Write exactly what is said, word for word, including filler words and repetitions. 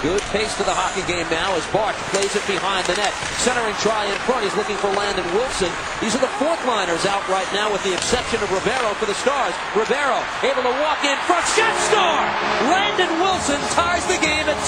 Good pace to the hockey game now as Bart plays it behind the net. Centering try in front. He's looking for Landon Wilson. These are the fourth liners out right now with the exception of Ribeiro for the Stars. Ribeiro able to walk in front. Shot, score! Landon Wilson ties the game at